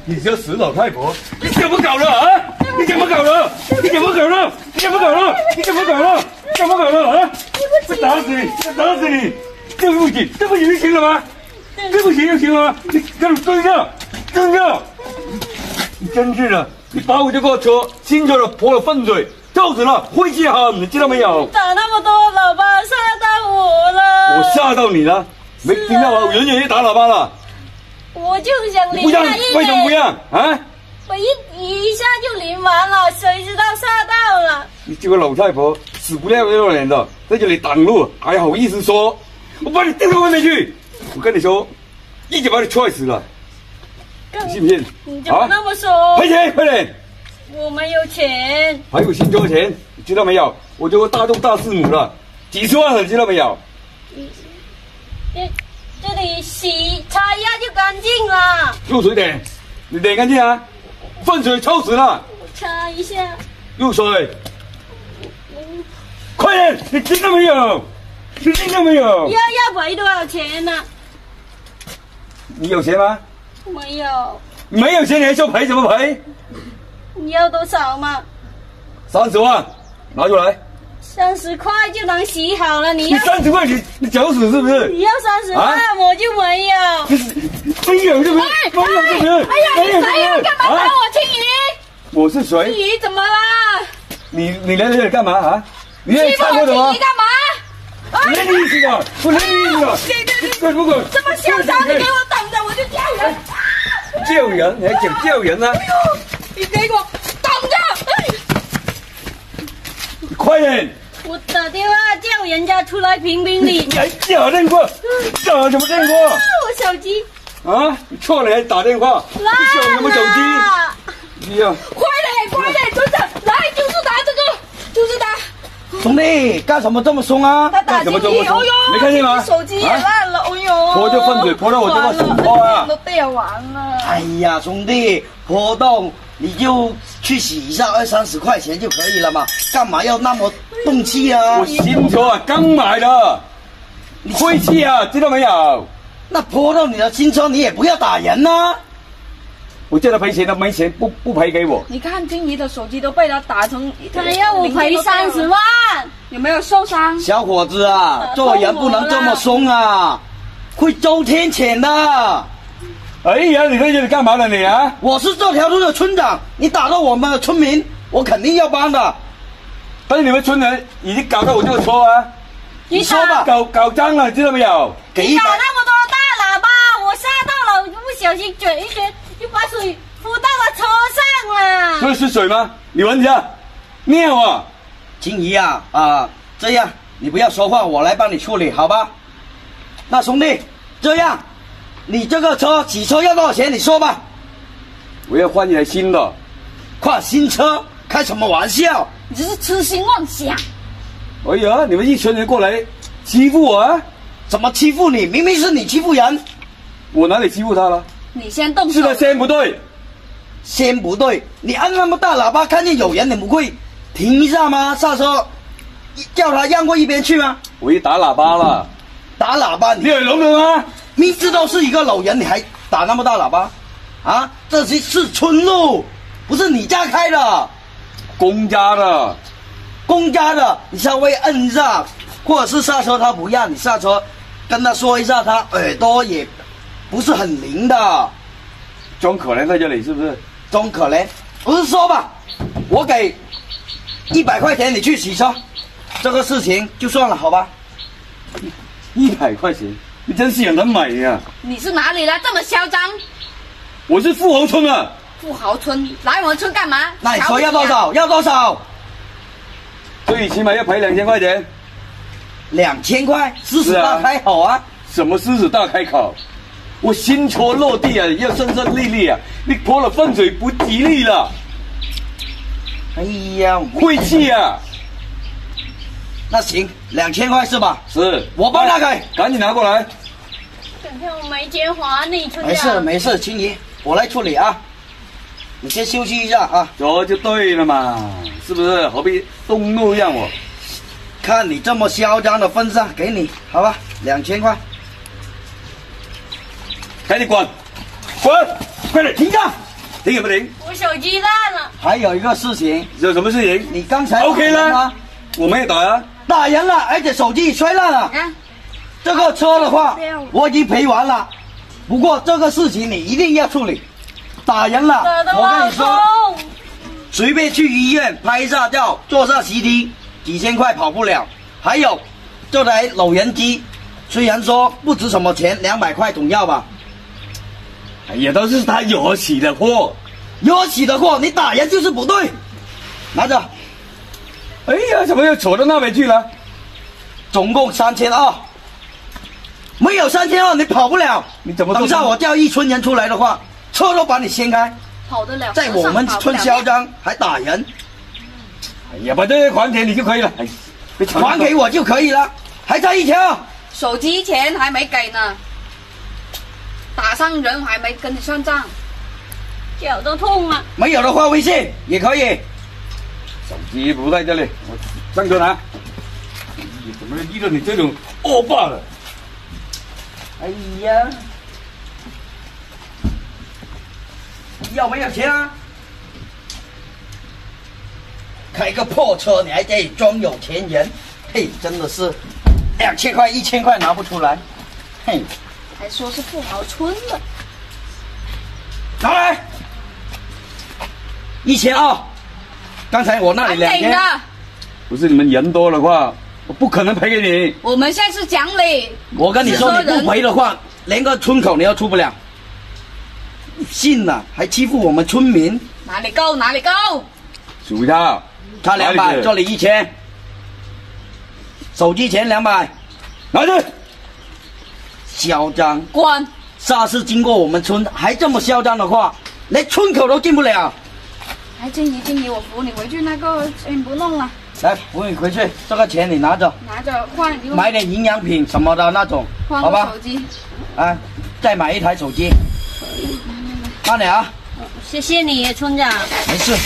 你这死老太婆，你怎么搞的啊？你怎么搞的？你怎么搞的？你怎么搞的？你怎么搞的？怎么搞的啊？我打死你！我打死你！对不起，对不起就行了吗？对不起就行了吗？你给我蹲下，蹲下！你真是的，你把我这个车新车的泼了粪水，臭死了，晦气很，你知道没有？ 打那么多，老爸吓到我了。 我吓到你了，没听到啊？远远就打喇叭了。 我就想淋不让， 他一点， 为什么不让啊？ 我一下就淋完了，谁知道吓到了。 你这个老太婆，死不要脸的，在这里挡路，还好意思说？我把你丢到外面去！我跟你说，一脚把你踹死了，你信不信？ 你怎么那么说？ 赔钱，快点！ 我没有钱。 还有新车钱，你知道没有？我这个大众大4母了，几十万了，你知道没有？ 这里擦一下就干净了。 用水点，你点干净啊！粪水臭死了。 我擦一下。 用水。快点！你听到没有？你听到没有？ 要赔多少钱呢？ 你有钱吗？ 没有。 没有钱你还说赔怎么赔？ 你要多少嘛 ？30万，拿出来。 30块就能洗好了，你要 30块你找死是不是？ 你要30万，我就没有。 没有是不是？没有是不是？ 哎呀，你谁呀？干嘛打我青怡？ 我是谁？ 青怡怎么啦？ 你来这里干嘛啊？你来欺负我青怡干嘛？ 没意思的，不没意思的。滚不滚？ 这么嚣张，你给我等着，我就叫人。 叫人？你还讲叫人啊？ 哎呦，你给我等着！ 快点！ 我打电话叫人家出来评评理。 你还打电话？打什么电话？ 我手机。 啊！你错了还打电话？你想什么手机？你呀！ 快点，蹲着！来，就是打这个，就是打。 兄弟，干什么这么凶啊？ 他打进去，哎呦， 没看见吗？ 手机也烂了，哎呦！ 泼这粪水泼到我这个手包啊！ 都掉完了。 哎呀，兄弟，泼到你就去洗一下，20-30块钱就可以了嘛，干嘛要那么动气啊？ 我新车啊，刚买的，你晦气啊，知道没有？ 那泼到你的新车，你也不要打人呐！ 我叫他赔钱，他没钱不赔给我。 你看金怡的手机都被他打成， 他要我赔30万， 有没有受伤？ 小伙子啊，做人不能这么凶啊，会遭天谴的。 哎呀，你在这里干嘛呢你啊？ 我是这条路的村长，你打到我们的村民，我肯定要帮的。 但是你们村人已经搞到我这个车啊， 你说吧， 搞脏了，知道没有？ 给打那么多大喇叭，我吓到了，我不小心卷一卷，就把水泼到了车上了。 这是水吗？你闻一下，尿啊！ 金怡啊，这样你不要说话，我来帮你处理，好吧？那兄弟，这样，你这个车洗车要多少钱？你说吧。 我要换一台新的。 换新车？开什么玩笑？ 你这是痴心妄想。 哎呀，你们一群人过来欺负我啊！ 怎么欺负你？明明是你欺负人。 我哪里欺负他了？ 你先动手。 是他先不对。 先不对，你按那么大喇叭，看见有人你不会停一下吗？刹车，叫他让过一边去吗？ 我一打喇叭了。 打喇叭？ 你有聋人吗？ 明知道是一个老人，你还打那么大喇叭？啊，这是村路，不是你家开的。 公家的。 公家的，你稍微摁一下，或者是刹车，他不让你刹车，跟他说一下，他耳朵也不是很灵的。 装可怜在这里是不是？ 装可怜，不是说吧？我给100块钱你去洗车，这个事情就算了，好吧 ？100块钱，你真是人美呀！ 你是哪里来这么嚣张？ 我是富豪村啊。 富豪村来我们村干嘛？ 那你说要多少？要多少？ 最起码要赔2000块钱。 2000块，狮子大开口啊！ 什么狮子大开口？我新车落地啊，要顺顺利利啊！你泼了粪水不吉利了。 哎呀， 晦气啊！ 那行，2000块是吧？ 是， 我帮他给， 赶紧拿过来。 等下我没钱还你，村长。 没事没事，青怡，我来处理啊。你先休息一下啊。 这就对了嘛，是不是？何必动怒让我？ 看你这么嚣张的份上，给你，好吧，2000块。 赶紧滚，滚！ 快点停下！ 停也不停？ 我手机烂了。 还有一个事情， 有什么事情？ 你刚才 OK 打人了吗？ 我没有打啊。 打人了，而且手机摔烂了。 啊， 这个车的话，我已经赔完了。不过这个事情你一定要处理。打人了， 打得我好我跟你说， 痛。 随便去医院拍一下照，做下 CT，几千块跑不了。还有这台老人机，虽然说不值什么钱，200块总要吧。 哎呀，都是他惹起的祸。 惹起的祸，你打人就是不对。拿着， 哎呀，怎么又扯到那边去了？ 总共3200，没有3200你跑不了。 你怎么做等下我叫一村人出来的话，车都把你掀开。 跑得了， 在我们村嚣张还打人， 哎呀，把这些还钱你就可以了。哎，别吵还给我就可以了，还差1000。 手机钱还没给呢，打伤人还没跟你算账。 脚都痛了。 没有的话微信也可以。 手机不在这里，我上车拿。哎呀，怎么遇到你这种恶霸了？ 哎呀，要没有钱啊？开个破车你还得装有钱人，嘿，真的是2000块、1000块拿不出来，嘿， 还说是富豪村的， 拿来1200。刚才我那里2000， 还给的。 不是你们人多的话，我不可能赔给你。 我们现在是讲理。 我跟你说，你不赔的话，连个村口你都出不了。信了，还欺负我们村民。 哪里够哪里够。 数一下， 他200，这里1000，手机钱200， 拿去。 嚣张！ 滚！ 下次经过我们村还这么嚣张的话，连村口都进不了。 来，静怡，静怡，我扶你回去，那个先不弄了， 来，扶你回去，这个钱你拿着， 拿着换一个， 买点营养品什么的那种， 换好吧个手？机。 啊，再买一台手机。慢点啊， 谢谢你，村长。 没事。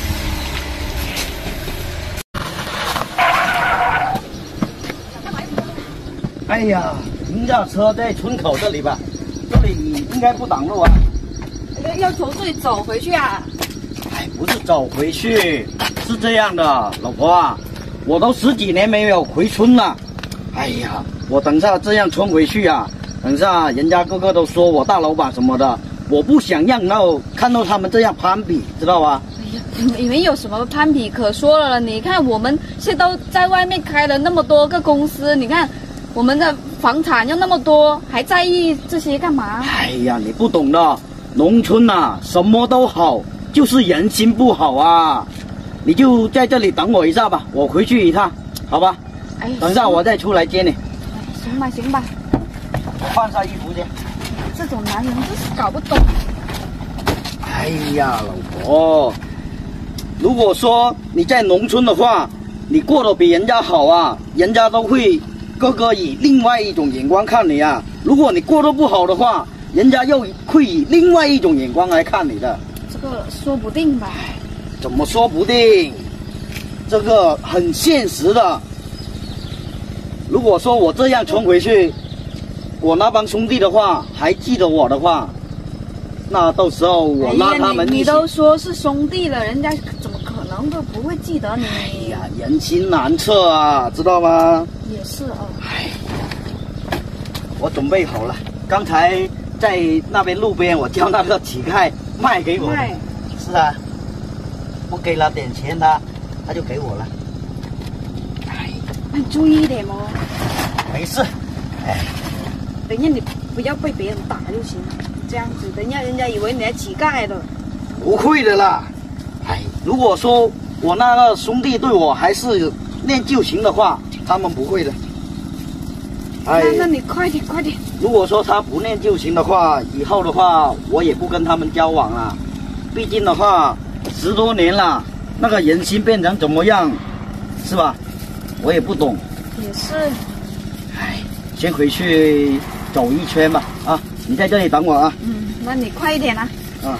哎呀，停下车在村口这里吧，这里应该不挡路啊。 要从这里走回去啊？ 哎，不是走回去，是这样的，老婆啊，我都10几年没有回村了。哎呀，我等下这样冲回去啊，等下人家个个都说我大老板什么的，我不想让看到他们这样攀比，知道吧？ 哎呀，你们有什么攀比可说了？你看我们现在都在外面开了那么多个公司，你看我们的房产又那么多，还在意这些干嘛？ 哎呀，你不懂的，农村啊，什么都好，就是人心不好啊。你就在这里等我一下吧，我回去一趟，好吧？ 哎呀， 等下我再出来接你。 哎行吧行吧， 我换下衣服去。 这种男人真是搞不懂。 哎呀，老婆，如果说你在农村的话，你过得比人家好啊，人家都会个个以另外一种眼光看你啊。如果你过得不好的话，人家又会以另外一种眼光来看你的。 这个说不定吧。 怎么说不定？这个很现实的。如果说我这样冲回去，我那帮兄弟的话还记得我的话，那到时候我拉他们一起。 你都说是兄弟了，人家怎么可能都不会记得你？ 哎呀，人心难测啊，知道吗？ 也是哦。 哎，我准备好了，刚才在那边路边，我叫那个乞丐卖给我。 卖。 是啊，我给了点钱他就给我了。哎， 那你注意一点哦。 没事。哎， 等一下你不要被别人打就行，这样子，等一下人家以为你是乞丐的。 不会的啦。哎，如果说我那个兄弟对我还是念旧情的话，他们不会的。哎， 那你快点快点。 如果说他不念旧情的话，以后的话我也不跟他们交往了。毕竟的话，10多年了，那个人心变成怎么样，是吧？我也不懂。 也是。 哎，先回去走一圈吧。啊，你在这里等我啊。 那你快一点啊。 啊。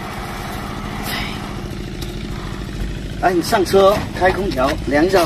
哎，你上车，开空调，凉一下。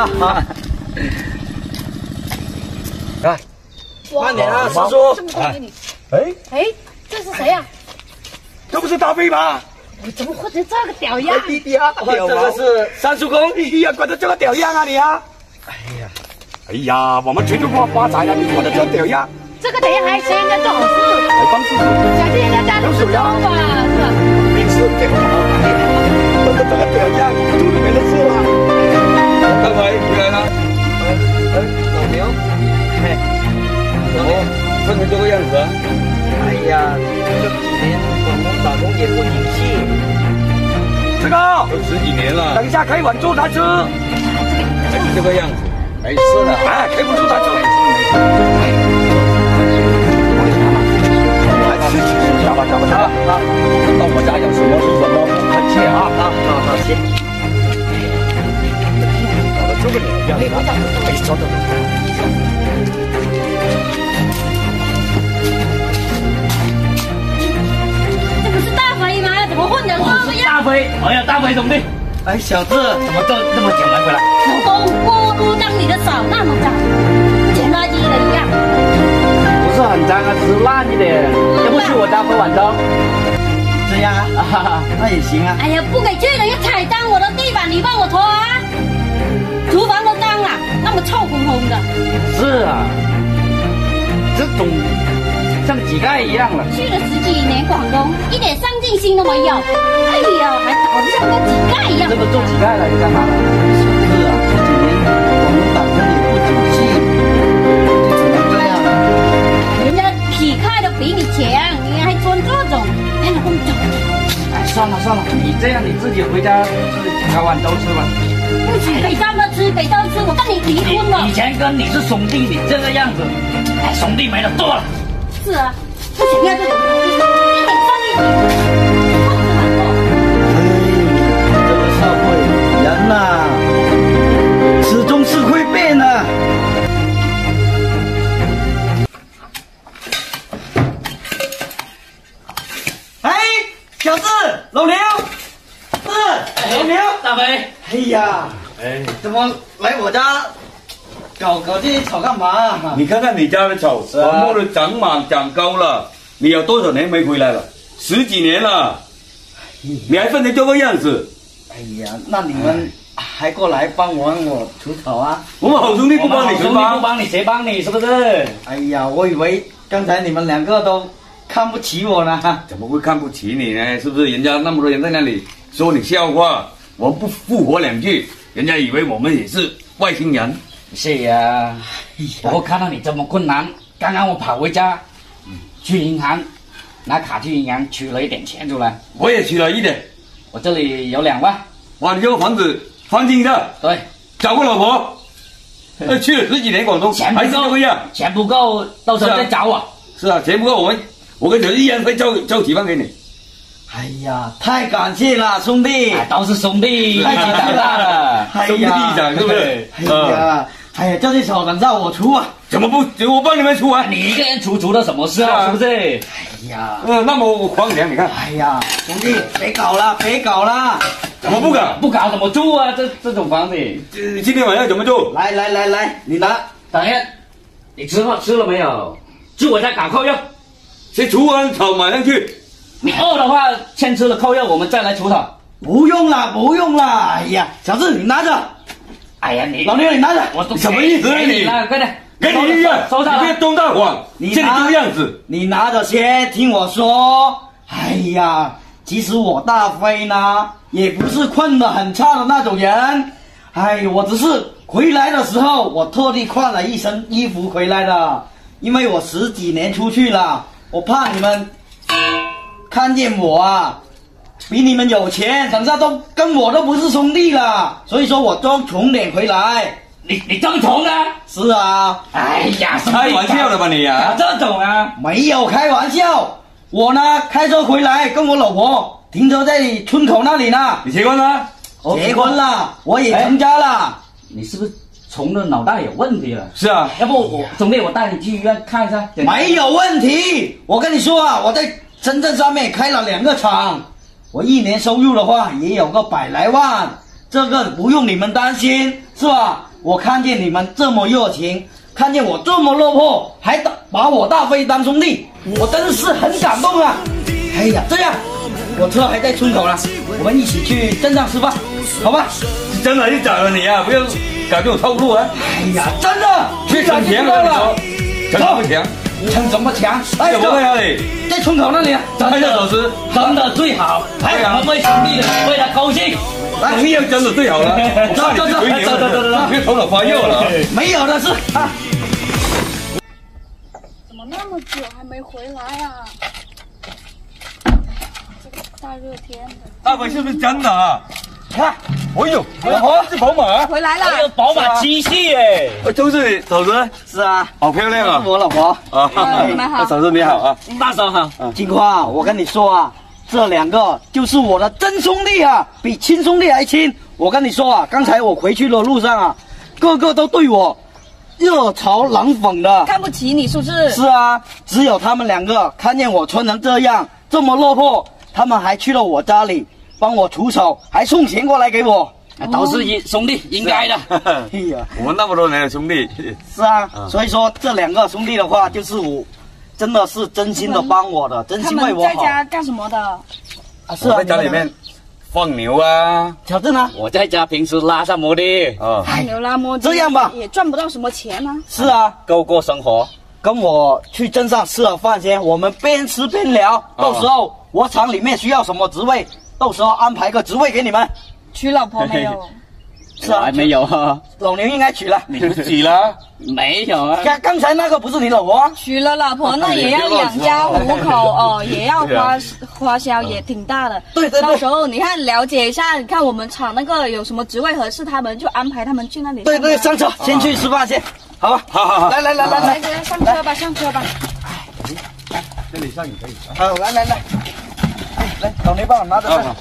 来，慢点啊，师这叔。 么多给你。 哎， 哎，这是谁呀？ 这不是大飞吗？ 我怎么会成这个屌样？ 弟弟啊，这个是三叔公。 哎呀，管他这个屌样啊你啊！哎呀，我们全中国发财了，你管他这个屌样？ 这个等一下还嫌人家做好事， 还帮师傅， 想替人家家里是装吧，是吧？ 没事，这个好。管他这个屌样，肚里没得事了。刚才回来了。 老刘，嘿， 分成这个样子啊？ 哎呀，这几年广东打工也不景气。 这个都10几年了，等一下开碗做他吃，还是这个样子。 没事的， 哎，开不出他吃，没事。来吃下吧，下吧，下吧。到我家有什么是什么，不客气啊。 好，行。 搞得这个样子，哎，走。 这不是大肥吗？怎么混成这个样？ 大飞，哎呀，大飞兄弟， 哎，小子， 怎么这么久没回来？ 老公，锅都当你的手那么脏，捡垃圾的一样。 不是很脏啊，只是烂一点。要不去我家喝碗粥？ 这样啊，那也行啊。 哎呀，不给去了，又踩脏我的地板，你帮我拖啊！厨房都脏了，那么臭烘烘的。 是啊，这种像乞丐一样了。 去了10几年广东，一点上进心都没有。哎呀，还搞得像个乞丐一样。 这个做乞丐来是干嘛的？ 小子啊，这几年广东打工也不景气，就只能这样了。 人家乞丐都比你强，你还穿这种，哎，老公走。 哎，算了，你这样你自己回家烤碗粥吃吧。 不许给他们吃，给他们吃，我跟你离婚了。 以前跟你是兄弟，你这个样子，哎，兄弟没得做了。 是啊，不行啊，这种一点上一点，控制很多。 这个社会人呐，始终是会变的。哎，小子，老刘，老刘， 大飞， 哎呀， 哎， 怎么来我家搞这些草干嘛？ 你看看你家的草，全部都长满长高了。你有多少年没回来了？10几年了，你还分成这个样子。 哎呀，那你们还过来帮我除草啊？ 我们好兄弟不帮你兄弟不帮你，谁帮你？是不是？ 哎呀，我以为刚才你们两个都看不起我呢。 怎么会看不起你呢？是不是？人家那么多人在那里说你笑话，我们不附和2句，人家以为我们也是外星人。 是呀，我看到你这么困难，刚刚我跑回家，去银行拿卡去银行取了一点钱出来， 我也取了一点。 我这里有2万。 哇，你这个房子翻新的， 对， 找个老婆，去了10几年广东， 钱不还是这个够样。 钱不够，到时候再找我。 是啊，钱不够，我跟小弟一样会交几万给你。 哎呀，太感谢了，兄弟！ 哎，都是兄弟，一起长大的。 兄弟长是不是？ 哎呀，这些草等到我除啊！ 怎么不？我帮你们除啊！ 你一个人除的什么事啊？是不是？ 哎呀， 那么我还你，你看。 哎呀，兄弟，别搞了，别搞了！ 怎么不搞？ 不搞怎么住啊？这种房子。 今天晚上怎么住？ 来，你拿。 等一下，你吃了没有？去我家搞扣肉。 先除完草马上去。 你饿的话，先吃了扣肉，我们再来除草。 不用了！哎呀，小子，你拿着。 哎呀，你老刘，你拿着。 我都什么意思啊你？ 快点， 跟你一样， 收上来。 你别东大谎，现在这个样子。 你拿着先听我说。哎呀，其实我大飞呢，也不是混得很差的那种人。哎，我只是回来的时候，我特地换了一身衣服回来的，因为我10几年出去了，我怕你们看见我啊，比你们有钱，等下都跟我都不是兄弟了，所以说我装穷点回来。 你装穷啊？ 是啊。 哎呀， 开玩笑的吧你呀？ 搞这种啊？ 没有开玩笑，我呢开车回来，跟我老婆停车在村口那里呢。 你结婚了？ 结婚了，我也成家了。 你是不是穷的脑袋有问题了？ 是啊。 要不兄弟，我带你去医院看一下。 没有问题，我跟你说啊，我在深圳上面开了2个厂，我1年收入的话也有个100来万，这个不用你们担心，是吧？ 我看见你们这么热情，看见我这么落魄，还把我大飞当兄弟，我真是很感动啊！哎呀，这样，我车还在村口呢，我们一起去镇上吃饭，好吧？ 真的就找了你啊，不要搞这种套路啊！ 哎呀，真的， 去省钱了，省什么钱？ 逞什么强？哎， 怎么会啊你？ 在村口那里啊， 拍下手势， 真的最好，还我们为兄弟为他高兴。 同样真的最好了。我怕你回牛了，别头脑发热了。 没有的事啊。 怎么那么久还没回来啊？这个大热天的。 大飞是不是真的啊？ 看， 哎呦，老婆是宝马， 回来了。 还有宝马七系耶！ 都是你嫂子， 是啊， 好漂亮啊！ 是我老婆。 啊， 你们好嫂子你好啊！ 大嫂好。 金花，我跟你说啊，这两个就是我的真兄弟啊，比亲兄弟还亲。我跟你说啊，刚才我回去的路上啊，个个都对我热嘲冷讽的。 看不起你是不是？ 是啊，只有他们两个看见我穿成这样，这么落魄，他们还去了我家里帮我除丑，还送钱过来给我。 都是兄弟，应该的。 哎呀， 我们那么多年的兄弟， 是啊，所以说这两个兄弟的话，就是我真的是真心的帮我的，真他心为我好。 们在家干什么的？ 啊，是啊， 我在家里面放牛啊， 小郑呢？ 我在家平时拉上摩的， 放牛拉磨这样吧也赚不到什么钱啊。 是啊， 够过生活。 跟我去镇上吃了饭先，我们边吃边聊。到时候我厂里面需要什么职位，到时候安排个职位给你们。 娶老婆没有？ 是啊， 还没有啊？ 老牛应该娶了。 你挤了？ 没有啊？ 刚才那个不是你老婆啊？ 娶了老婆那也要养家糊口哦，也要花销也挺大的。 对对对到时候你看了解一下，你看我们厂那个有什么职位合适，他们就安排他们去那里。 对对，上车，先去吃饭先，好吧？ 好， 来， 来上车吧，上车吧。 这里上你可以。 好，来，来，老牛帮我拿着上。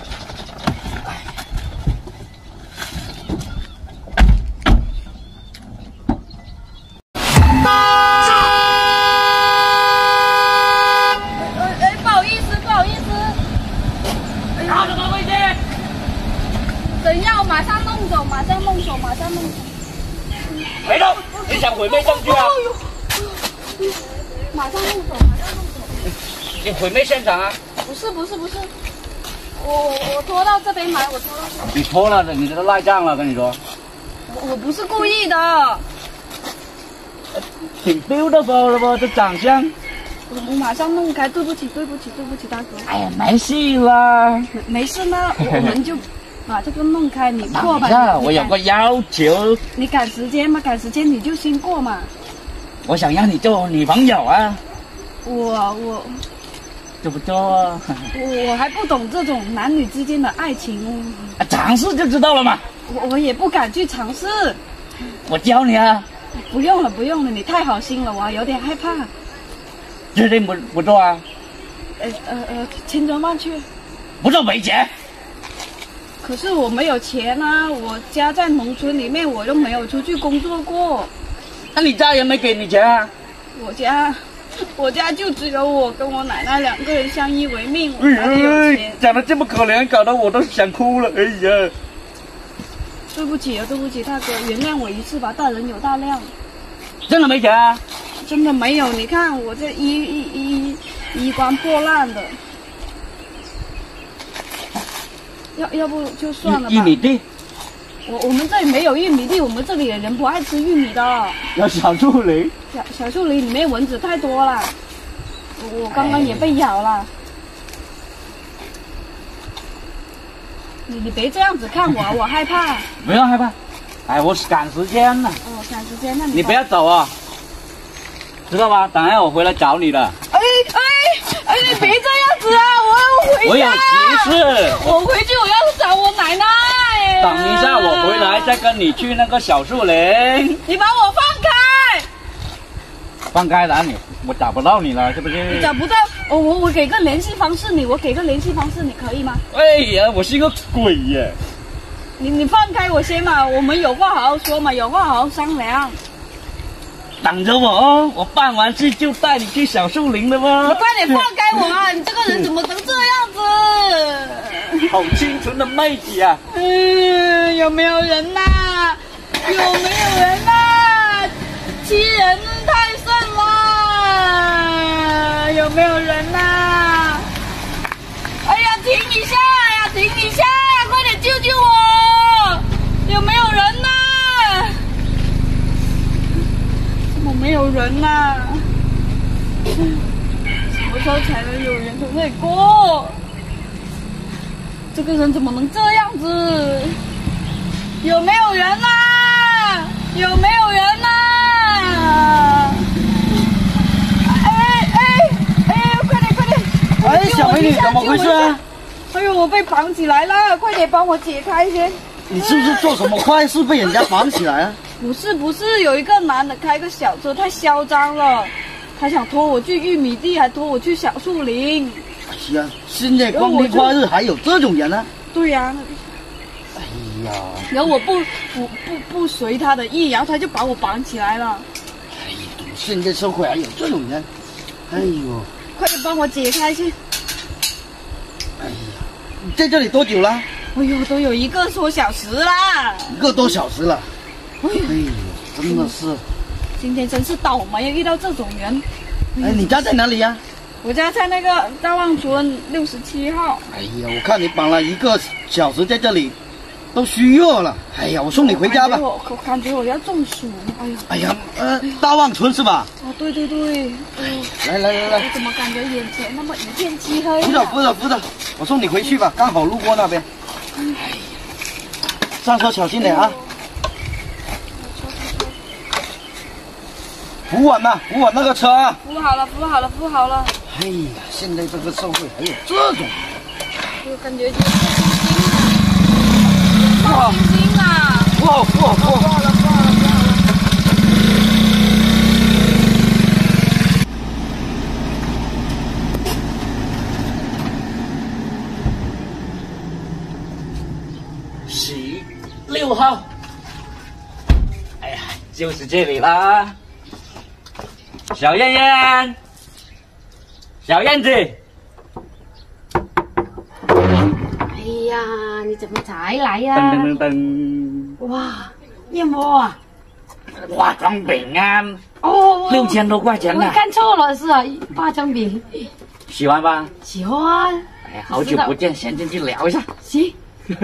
不好意思。 拿着他回去。 等一下，我马上弄走。 没动，你想毁灭证据啊？ 马上弄走。 你毁灭现场啊？ 不是，我拖到这边来， 你拖了，你这赖账了，跟你说。 我不是故意的。 挺 beautiful 的不？这长相。 我马上弄开，对不起，大哥。 哎呀，没事啦。 没事呢，我们就把这个弄开，你过吧。 我有个要求。 你赶时间嘛，赶时间你就先过嘛。 我想让你做我女朋友啊。 我做不做？ 我还不懂这种男女之间的爱情。 尝试就知道了嘛。 我也不敢去尝试。 我教你啊。 不用了，你太好心了，我有点害怕。 确定不做啊？ 千真万确。 不做没钱。 可是我没有钱啊，我家在农村里面，我又没有出去工作过。 那你家人没给你钱啊？ 我家就只有我跟我奶奶两个人相依为命，我哪里有钱？ 讲得这么可怜，搞得我都想哭了。哎呀， 对不起，大哥，原谅我一次吧，大人有大量。 真的没钱啊？ 真的没有，你看我这衣冠破烂的。要不就算了吧。 玉米地。 我们这里没有玉米地，我们这里的人不爱吃玉米的。 有小树林。 小树林里面蚊子太多了，我刚刚也被咬了。你别这样子看我，我害怕。 不要害怕。哎，我赶时间呢。 哦，赶时间，那你不要走啊，知道吧？等下我回来找你的。 哎，你别这样子啊！我要回家。 我有急事。 我回去，我要找我奶奶。 等一下，我回来再跟你去那个小树林。 你把我放开！ 放开哪里？我找不到你了，是不是？ 你找不到，我给个联系方式你，我给个联系方式你可以吗？ 哎呀，我是个鬼耶！ 你放开我先嘛，我们有话好好说嘛，有话好好商量。 等着我哦，我办完事就带你去小树林了吗？ 你快点放开我啊！你这个人怎么能这样子？ 好清纯的妹子啊！ 有没有人呐？ 有没有人啊？欺人太甚了！有没有人啊？哎呀，停一下呀，停一下！快点救救我！有没有人呐？怎么没有人呐？什么时候才能有人从这里过？这个人怎么能这样子？有没有人呐？有没有人呐？快点！ 哎，小美女，怎么回事啊？ 哎呦，我被绑起来了，快点帮我解开先。 你是不是做什么坏事被人家绑起来啊？ 不是，有一个男的开个小车，太嚣张了，他想拖我去玉米地，还拖我去小树林。 哎呀，现在光天化日还有这种人啊？ 对呀、 哎呀， 然后我不随他的意，然后他就把我绑起来了。 哎呀，现在社会还有这种人？哎呦， 快点帮我解开先。 哎呀，你在这里多久了？ 哎呦，都有1个多小时啦 1个多小时了。 哎呦， 哎呦，真的是。 今天真是倒霉，遇到这种人。 哎，你家在哪里呀？ 我家在那个大望村67号。 哎呀，我看你绑了1个小时在这里，都虚弱了。哎呀，我送你回家吧。 我感觉我要中暑。哎呀。 哎呀，大望村是吧？ 啊，对。 来， 我怎么感觉眼前那么一片漆黑？ 扶着，我送你回去吧，刚好路过那边。哎呀，上车小心点啊！扶稳那个车啊！ 扶好了。 哎呀，现在这个社会还有这种， 我感觉好心啊！ 不好了。 16号，哎呀，就是这里啦。小燕燕，小燕子， 哎呀，你怎么才来呀？ 噔。 哇，燕窝啊！ 化妆饼啊， 哦 ，6000多块钱我呢。 看错了，是啊，化妆饼。 喜欢吧？ 喜欢。 哎，好久不见，先进去聊一下。 行。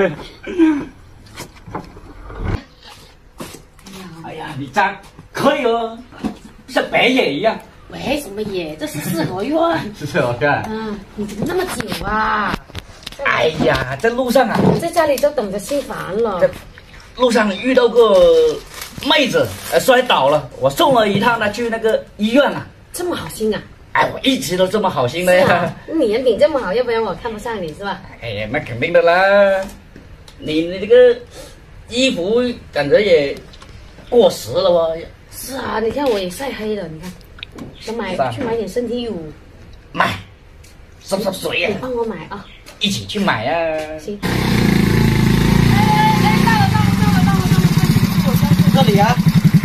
哎呀，你这可以哦，像白眼一样。 喂，什么野？这是四合院。 是我看。 你怎么那么久啊？ 哎呀，在路上啊， 我在家里都等着心烦了。 在路上遇到个妹子，摔倒了，我送了一趟她去那个医院啊。 这么好心啊？ 哎，我一直都这么好心的呀。 你人品这么好，要不然我看不上你是吧？ 哎呀，那肯定的啦。你这个衣服感觉也过时了哦。 是啊，你看我也晒黑了，你看，想去买点身体乳。 买，收水呀。 你帮我买啊。 一起去买呀。 行。 这里啊。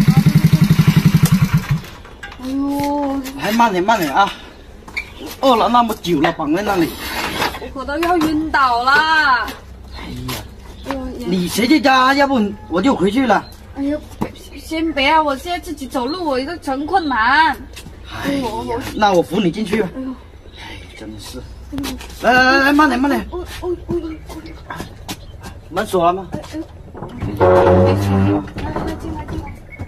哎呦， 还慢点啊！饿了那么久了，绑在那里。 我都要晕倒啦！ 哎呀，你谁在家？要不我就回去了。 哎呦，先别啊！我现在自己走路，我都成困难。 哎呀，那我扶你进去吧。 哎呦， 哎，真是。来，慢点。门锁了吗？ 来进来。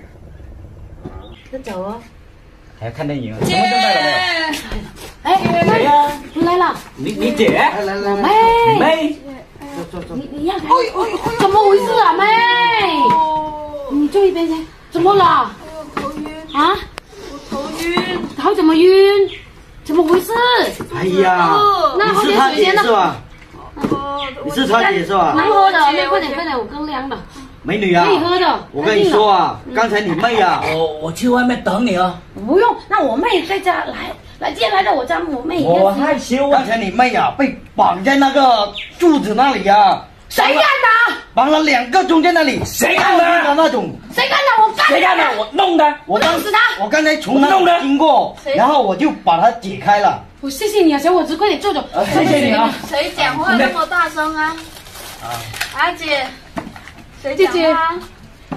那走哦。 还要看电影？ 姐， 哎， 谁呀？ 你来了。 你姐？ 来， 妹， 坐。 你要看？怎么回事啊，妹？你坐一边先。怎么了？ 头晕啊？ 我头晕。 头怎么晕？怎么回事？ 哎呀，你是他姐是吧？你是他姐是吧？ 难喝的，快点，我更凉了。 美女啊， 可以喝的。 我跟你说啊，刚才你妹啊， 我去外面等你哦。 不用，那我妹在家来，既然来到我家，我妹也我害羞啊。 刚才你妹啊被绑在那个柱子那里啊。 谁干的？ 绑了2个钟在那里， 谁干的那种？ 谁干的？我干的。 谁干的？我弄的。 我弄死他！ 我刚才从那里经过，然后我就把它解开了。 我谢谢你啊，小伙子，快点坐。 谢谢你啊。 谁讲话那么大声啊？阿姐，谁讲话？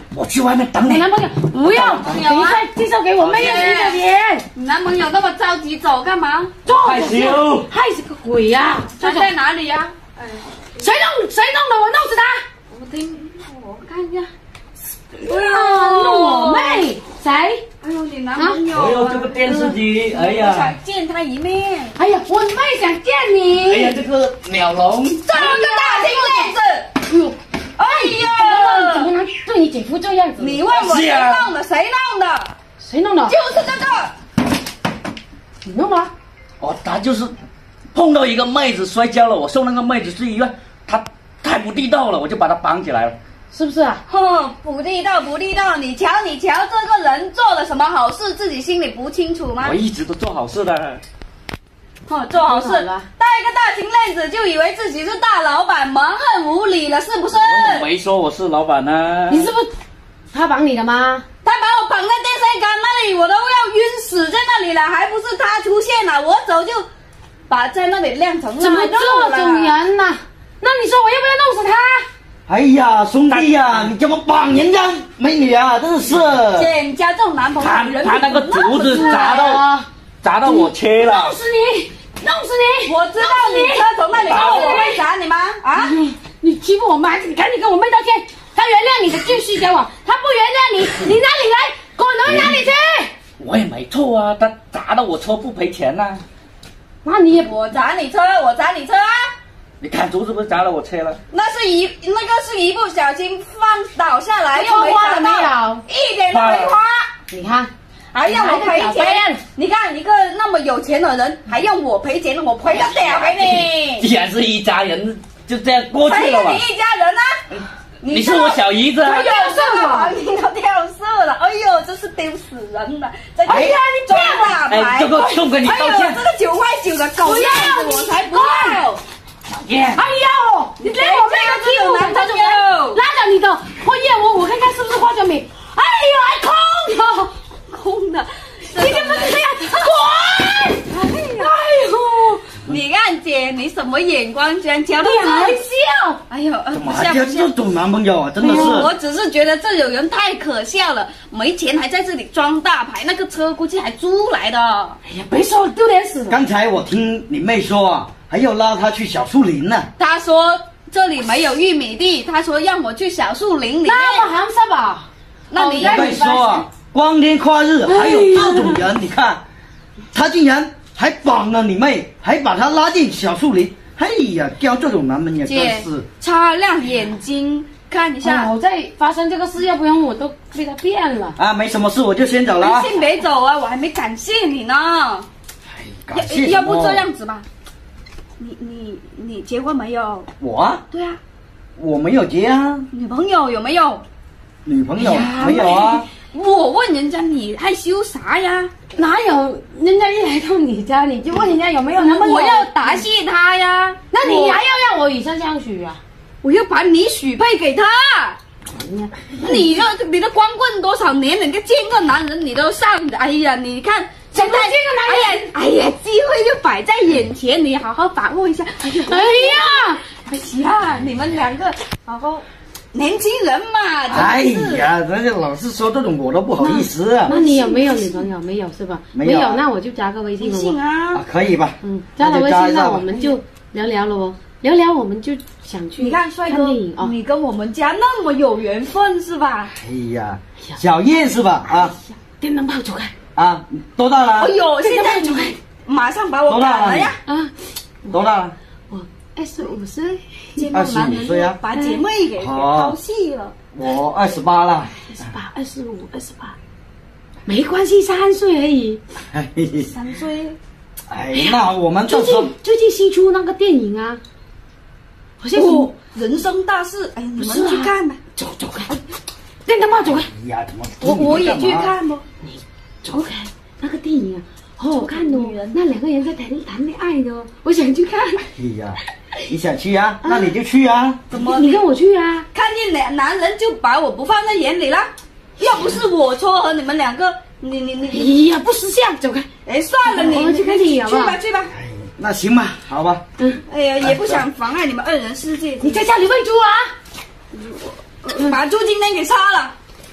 我去外面等你。 我男朋友不要，等一下介绍给我妹要几个钱？ 你男朋友那么着急走干嘛？ 害羞， 害死个鬼呀！ 他在哪里呀？ 谁弄的？我弄死他！ 我看一下。 弄我妹？谁？ 哎呦，你男朋友。 我有这个电视机，哎我呀想，见他一面。 哎呀，我妹想见你。 哎呀，这个鸟笼， 这个大金链子。哎呀， 怎么能对你姐夫这样子？ 你问我谁弄的？谁弄的？ 谁弄的？ 就是这个。 你弄的？ 哦，他就是碰到一个妹子摔跤了，我送那个妹子去医院，他太不地道了，我就把他绑起来了。 是不是啊？ 哼，不地道，不地道！你瞧，这个人做了什么好事，自己心里不清楚吗我？一直都做好事的。 做好事， 很好了戴一个大金链子就以为自己是大老板，蛮横无理了，是不是？ 我没说我是老板呢。 你是不是他绑你的吗？ 他把我绑在电线杆那里，我都要晕死在那里了，还不是他出现了，我早就把在那里晾成怎么肉了。 这种人呐？那你说我要不要弄死他？ 哎呀，兄弟呀，你怎么绑人家美女啊？真是！ 人家这种男朋友， 他那个竹子砸到我切了弄。死你！弄死你！ 我知道你车从那里过，我会砸你吗？啊！ 你欺负我妹，你赶紧跟我妹道歉。她原谅你的继续交往，她不原谅你，你哪里来？滚到哪里去？ 我也没错啊，他砸到我车不赔钱呐、 那你也我砸你车，我砸你车啊！ 你看竹子不是砸了我车了？ 那个是一不小心放倒下来，又没花了没砸到， 有？ 一点都没花。 你看， 还让我赔还得钱表？ 你看一个那么有钱的人，还让我赔钱，我赔个屌给你！ 既然是一家人，就这样过赔去了吧你？一家人啊！ 你是我小姨子啊哎！呦，这个黄金都掉色了！哎呦，真是丢死人了！ 哎呀你装大牌！ 哎，这个送给你道哎呦， 歉这。个9.9的狗样子我才不要！ 耶！ 哎呦，你连我妹都欺负我，这种人，拉着你的婚宴我看看是不是化妆品？哎呦，还空的， 空的， 你怎么这样？滚！哎呦， 你看姐，你什么眼光，居然教到你还这里？ 笑？ 哎呦， 怎么不还交这笑不笑！ 种男朋友啊？真的我是。 只是觉得这种人太可笑了，没钱还在这里装大牌，那个车估计还租来的。 哎呀，别说了，丢脸死了。 刚才我听你妹说啊，还要拉她去小树林呢。 他说这里没有玉米地，他说让我去小树林里面。 那么寒碜吧？ 那你我跟你说啊，光天化日还有这种人，你看，他竟然还绑了你妹，还把她拉进小树林。哎呀，交这种男朋友真姐是。 擦亮眼睛看一下。 我在发生这个事，要不然我都被他骗了。 啊，没什么事，我就先走了啊。 先别走啊，我还没感谢你呢。 感谢什么要不这样子吧，你结婚没有？ 我啊， 对啊， 我没有结啊， 女朋友有没有？ 女朋友没有啊。 我问人家你害羞啥呀？ 哪有人家一来到你家，你就问人家有没有男朋友？ 我要答谢他呀。 那你还要让我以身相许啊？ 我要把你许配给他。你的光棍多少年了？你个见个男人你都上，哎呀，你看现在见个哎呀，机会就摆在眼前，你好好把握一下。哎呀，哎呀，你们两个好好，年轻人嘛， 哎真是。 呀，人家老是说这种，我都不好意思啊。 那你有没有女朋友？没有是吧？ 没有啊那我就加个微信微了。 信啊啊，，可以吧？ 加了微信，那那就加一下吧我们就聊聊了哦。聊聊，我们就想去你看帅哥电影，哦。 你跟我们家那么有缘分是吧？ 哎呀，小燕是吧？啊电灯泡走开啊，多大了哎？呦，现在马上把我赶了呀！ 啊！ 多大了？ 我25岁， 见到男人 25岁啊把姐妹给抛弃了。 我28了。 28、25、28，没关系，3岁而已。 哎 3岁， 哎，那我们到时候最近新出那个电影啊，好像哦，人生大事，哎，你们去看吧。 走开，电灯泡走开， 哎呀，怎么？ 我也去看不？ 走开。那个电影啊，好好看哦，那2个人在谈恋爱的哦，我想去看。 哎呀，你想去啊？那你就去啊。 怎么你跟我去啊？ 看见男人就把我不放在眼里了？要不是我撮合你们两个，你， 哎呀，不识相，走开。 哎，算了， 我们去看电影好不好？ 去吧。 哎，那行吧，好吧。 哎呀，也不想妨碍你们2人世界。 你在家里喂猪啊？ 把猪今天给杀了。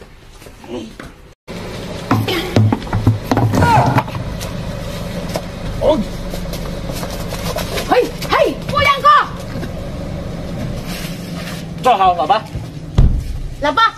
哦， 嘿，嘿，不阳哥， 坐好，老爸。 老爸，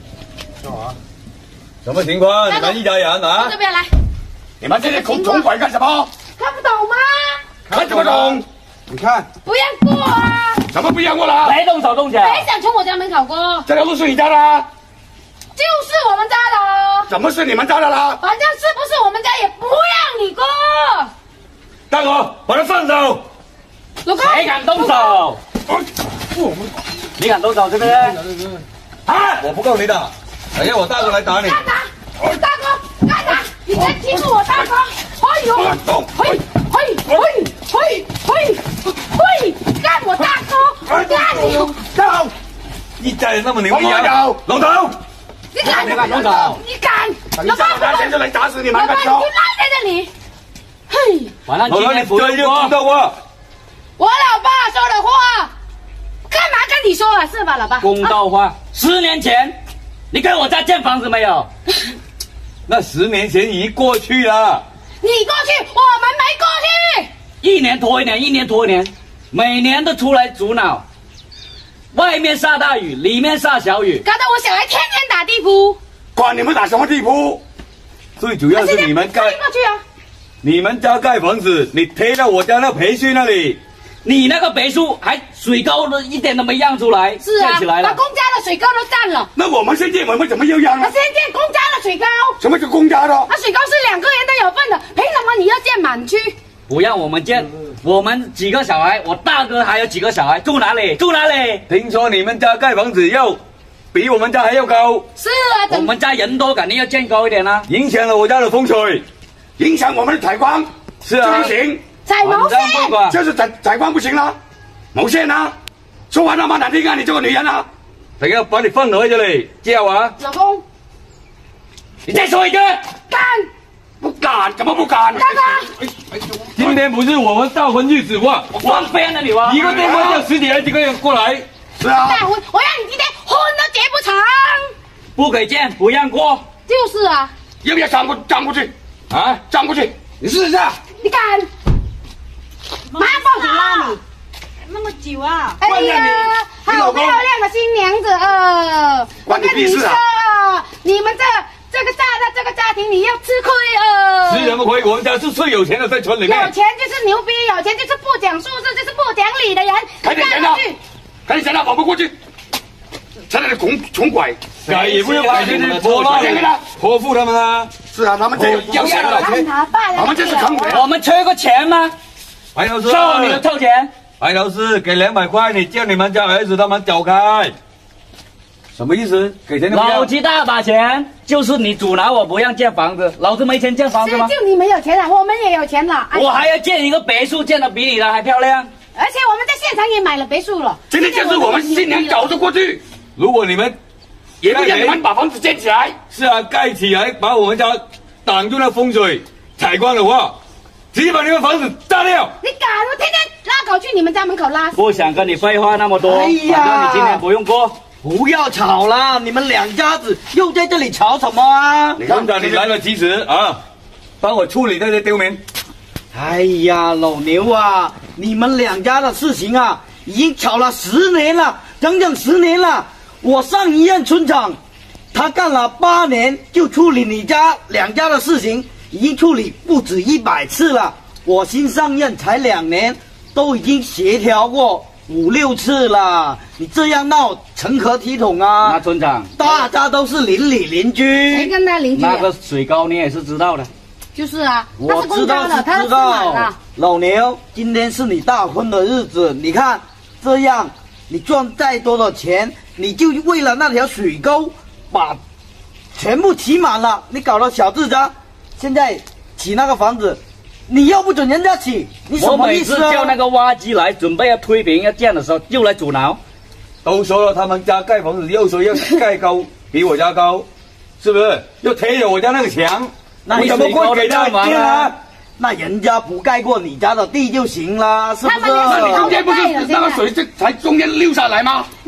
什么情况？你们一家人啊这？边来， 你们这些穷鬼干什么？ 看不懂吗？ 看什么懂？你看不让过啊！ 什么不让过了？ 谁动手动脚？ 谁想从我家门口过？ 这条路是你家的啊？ 就是我们家的哦。 怎么是你们家的啦？ 反正是不是我们家也不让你过。 大哥，把他放手！ 老公， 谁敢动手？你敢动手是不是？ 啊！我不够你打，等下我大哥来打你。 干他！大哥，干他！你再欺负我大哥！哎呦！嘿，嘿，嘿，嘿，嘿，嘿，干我大哥！干你！ 走！一家人那么牛逼啊！龙头， 你敢！ 你敢动手？ 你敢！ 等一下我拿钱就来打死你们！ 老爸，你敢走？ 赖在这里！嘿， 完了， 老头，你今天不这就知用过。 道我。 我老爸说的话，干嘛跟你说啊？是吧，老爸？ 公道话，10年前，你给我家建房子没有？ 那10年前已经过去了。 你过去，我们没过去。 一年拖一年，一年拖一年，每年都出来阻挠。外面下大雨，里面下小雨。 搞得我小孩天天打地铺。 管你们打什么地铺？最主要是你们盖过去啊！ 你们家盖房子，你贴到我家那培训那里。 你那个别墅还水沟都一点都没漾出来， 是啊， 建起来了。 把公家的水沟都占了。 那我们现在我们怎么又让他了？ 先建公家的水沟， 什么是公家的？ 那水沟是2个人都有份的，凭什么你要建满区？ 不让我们建，我们几个小孩，我大哥还有几个小孩，住哪里？住哪里？ 听说你们家盖房子要比我们家还要高， 是啊， 我们家人多，肯定要建高一点啊。 影响了我家的风水，影响我们的采光。是啊，不行， 踩毛线。 就是采光不行了，毛线啊！说话那么难听啊！你这个女人啊！等下把你放回这里，叫啊！ 老公， 你再说一个。 干！ 不敢，怎么不敢？ 大哥， 今天不是我们大婚日子哇！ 我翻篇了你哇！ 一个电话叫10几来几个人过来。是啊， 大婚，我要你今天婚都结不成。 不给建，不让过。 就是啊， 要不要站过去？啊，站过去！你试试。 你敢？马上报警拉你！ 那么久啊！ 哎呀，好漂亮的新娘子哦！我跟你说，你们这个家庭你要吃亏哦。 吃什么亏？我们家是最有钱的，在村里面。 有钱就是牛逼，有钱就是不讲素质，就是不讲理的人。 赶紧讲去，赶紧讲跑不过去。才来的穷鬼，改也不要改，这是泼辣的，泼妇他们啊！是啊，他们这要钱了，我们这是坑鬼。 我们缺个钱吗？ 白老师， 凑你就凑钱。 白老师给200块，你叫你们家儿子他们走开。什么意思？给钱都不要？ 老子大把钱，就是你阻挠我不让建房子，老子没钱建房子吗？ 就你们有钱了，我们也有钱了。 我还要建一个别墅，建得比你的还漂亮。 而且我们在现场也买了别墅了。 今天就是我们新娘走着过去。如果你们也不让你们把房子建起来，是啊，盖起来把我们家挡住那风水采光的话，直接把你们房子炸掉。 你敢？我天天拉狗去你们家门口拉。 不想跟你废话那么多， 哎呀反正你今天不用过。 不要吵了，你们2家子又在这里吵什么啊？ 村长，你来得及时啊，帮我处理这些刁民。 哎呀，老牛啊，你们2家的事情啊，已经吵了10年了，整整10年了。我上一任村长，他干了8年就处理你家2家的事情，已经处理不止100次了。我新上任才2年，都已经协调过5、6次了。你这样闹成何体统啊？ 那村长， 大家都是邻里邻居。 谁跟他邻居啊？ 那个水沟你也是知道的。 就是啊，他我是公知道是家的，他知是满道了。。 老牛，今天是你大婚的日子，你看这样，你赚再多的钱，你就为了那条水沟，把全部起满了。你搞了小智家，现在起那个房子，你又不准人家起，你什我每次么意思啊？ 叫那个挖机来准备要推平要建的时候，又来阻挠。 都说了他们家盖房子又说要盖高，比我家高，是不是？又贴着我家那个墙， 那你怎么会给他建啊？ 那人家不盖过你家的地就行了，是不是？ 他们那那你中间不是那个水才中间溜下来吗？ 你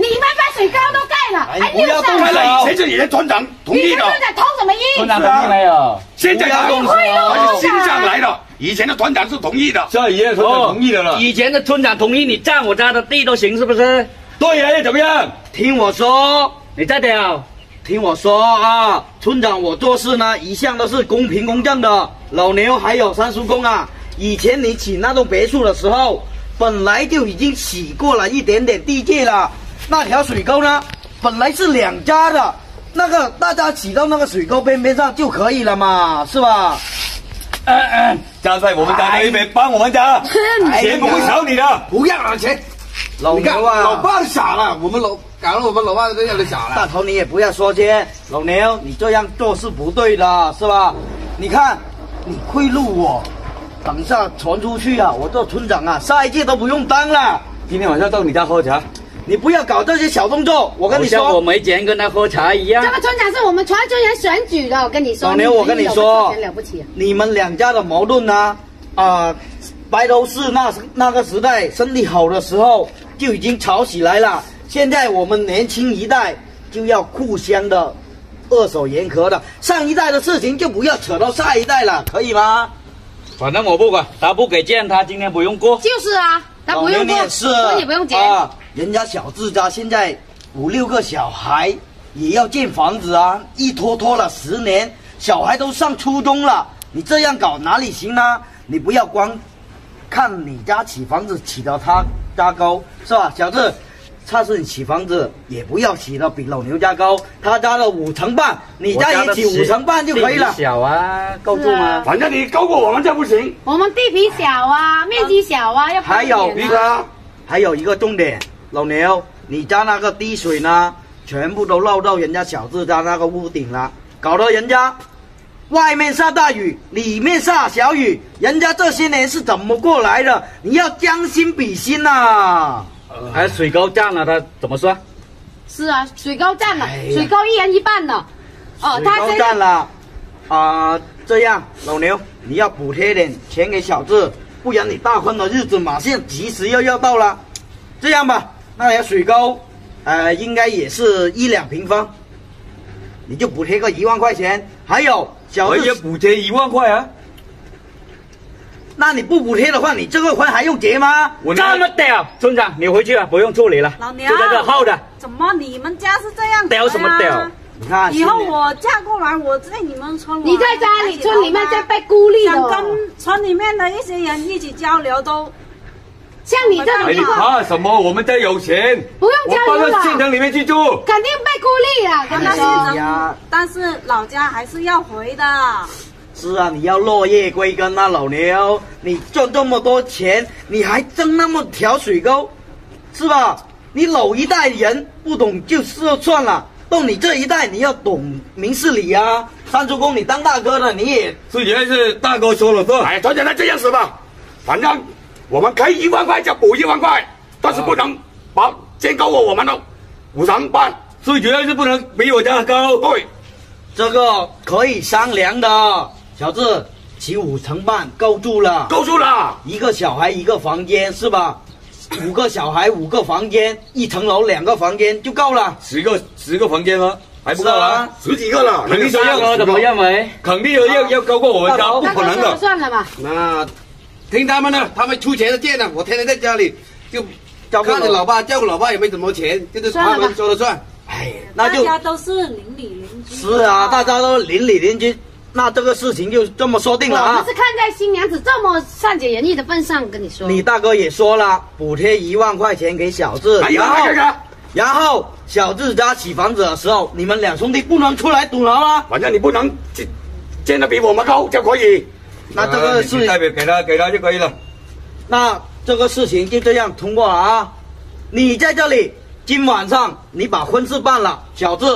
们把水沟都盖了，还不要动盖手！ 了以前是你的团长同你意的， 跟村长通什么意？ 村长同意没有？ 现在他不要动手他是新上来的，以前的团长是同意的。 现在爷爷团长同意了了。 以前的村长同意你占我家的地都行，是不是？ 对爷爷怎么样？ 听我说， 你再屌， 听我说啊，村长，我做事呢一向都是公平公正的。老牛还有三叔公啊，以前你起那栋别墅的时候，本来就已经洗过了一点点地界了。那条水沟呢，本来是2家的，那个大家起到那个水沟边上就可以了嘛，是吧？ 站在我们家那一边帮我们家，钱不会少你的。 不要了钱， 老你看牛啊， 老爸傻了，搞得我们老爸都要傻了。 大头你也不要说钱，老牛你这样做是不对的，是吧？你看，你贿赂我，等下传出去啊，我做村长啊，下一届都不用当了。 今天晚上到你家喝茶， 你不要搞这些小动作，我跟你好像我说。 没钱跟他喝茶一样这。个村长是我们全村人选举的，我跟你说。 老牛，我跟你说， 了不起。 你们2家的矛盾呢，白头市那个时代身体好的时候就已经吵起来了。现在我们年轻一代就要互相的握手言和的，上一代的事情就不要扯到下一代了，可以吗？ 反正我不管，他不给钱，他今天不用过。 就是啊，他不用过， 老牛你也是所以不用钱。 啊。人家小智家现在5、6个小孩也要建房子啊，一拖了10年，小孩都上初中了，你这样搞哪里行呢？你不要光看你家起房子起到他家高，是吧？小智，下次你起房子也不要起到比老牛家高，他家的5层半，你家也起5层半就可以了。 小啊，够住吗？ 反正你高过我们这不行。 我们地皮小啊，面积小啊，要还有一个。 还有一个重点，老牛，你家那个滴水呢，全部都漏到人家小智家那个屋顶了，搞得人家外面下大雨，里面下小雨，人家这些年是怎么过来的？你要将心比心呐、 还水沟占了，他怎么算？ 是啊，水沟占了， 哎呀水沟1人1半了。哦，他都现在占了这样老牛，你要补贴点钱给小智，不然你大婚的日子马上吉时要到了。这样吧，那条水沟，应该也是1、2平方，你就补贴个1万块钱。还有小我也智， 补贴1万块啊。 那你不补贴的话，你这个婚还用结吗？ 我这么屌，村长你回去啊，不用处理了， 老牛就在这耗着。 怎么你们家是这样子的呀？ 屌什么屌？ 你看， 以后我嫁过来，我在你们村， 你在家里村里面在被孤立的， 想跟村里面的一些人一起交流都。 像你这哎，你种情况， 怕什么？我们家有钱， 不用交我搬流了， 到县城里面去住。 肯定被孤立了。跟你但是说， 呀但是老家还是要回的。 是啊，你要落叶归根啊，老牛，你赚这么多钱，你还争那么条水沟，是吧？你老一代人不懂就算了，到你这一代你要懂明事理啊。三叔公，你当大哥的，你也是原来是大哥说了算。 哎，团长，那这样子吧，反正我们开1万块就补1万块，但是不能把钱高过我们的5层半。 最主要是不能比我家高。 对， 这个可以商量的。小智，起5层半够住了， 够数了。 1个小孩1个房间是吧？5个小孩5个房间，1层楼2个房间就够了。 10个房间吗？还不够啊？ 10几个了， 肯定说大哥怎么认为？ 肯定要高过我们家，不那就说可能的。 算了吧。 那听他们的，他们出钱的建的，我天天在家里就照顾看着老爸，照顾老爸也没什么钱，就是他们说了算。 哎，那就大家都是邻里邻居。 是啊，大家都邻里邻居，那这个事情就这么说定了啊我们是。看在新娘子这么善解人意的份上跟你说。 你大哥也说了，补贴1万块钱给小智， 哎呀， 然后小智家起房子的时候，你们2兄弟不能出来堵牢啊。 反正你不能建得比我们高就可以。 那这个你代表给他就可以了。 那这个事情就这样通过了啊！你在这里，今晚上你把婚事办了，小智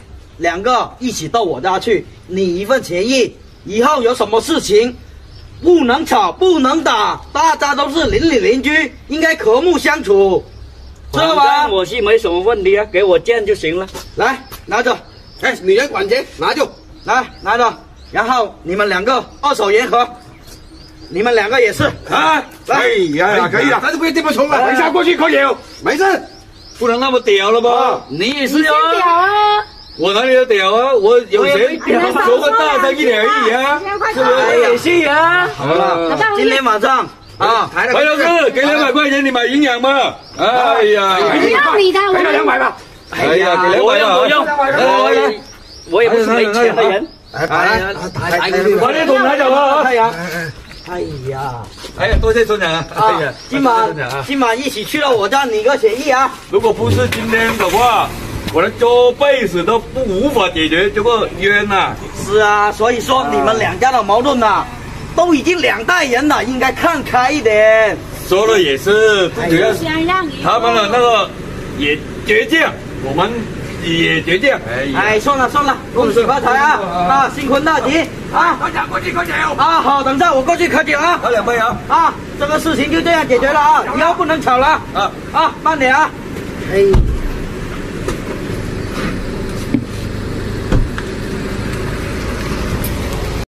2个一起到我家去，你1份钱意。以后有什么事情，不能吵，不能打，大家都是邻里邻居，应该和睦相处，知道吧反正？我是没什么问题啊，给我建就行了。 来，拿着， 哎，女人管钱，拿就。 来拿着，然后你们2个握手言和，你们2个也是啊，哎呀，可以了， 咱就不要这么冲了， 等一下过去可以。 没事。 不能那么屌了吧？ 你也是你先哦。 表啊！ 我哪里有屌啊？我有钱说个大声一点而已啊！ 是不我也是啊。 好了，今天晚上啊， 白老师给200块钱，你买营养嘛？哎呀， 不要你的，我们 200吧。 哎呀，给200了， 不用，我也不是没钱的人。 把那桶拿走啊！ 太阳。哎呀， 哎呀，多谢村长啊！哎呀， 今晚一起去了我家拟个协议啊！ 如果不是今天的话，我的这辈子都无法解决这个冤呐。 是啊，所以说你们两家的矛盾呐，都已经2代人了，应该看开一点。 说的也是，最主要是先让你他们的那个也倔强，我们也倔强。 哎，算了，恭喜发财啊！啊，新婚大吉啊！ 团长过去喝酒。 啊，好，等下我过去喝酒啊！ 喝2杯啊！ 啊，这个事情就这样解决了啊，以后不能吵了啊！ 啊，慢点啊！哎。